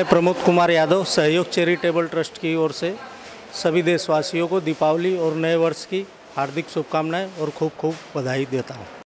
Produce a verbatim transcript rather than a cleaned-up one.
प्रमोद कुमार यादव, सहयोग charitable trust की ओर से सभी देशवासियों को दीपावली और नए वर्ष की हार्दिक शुभकामनाएं और खूब खूब बधाई देता हूं।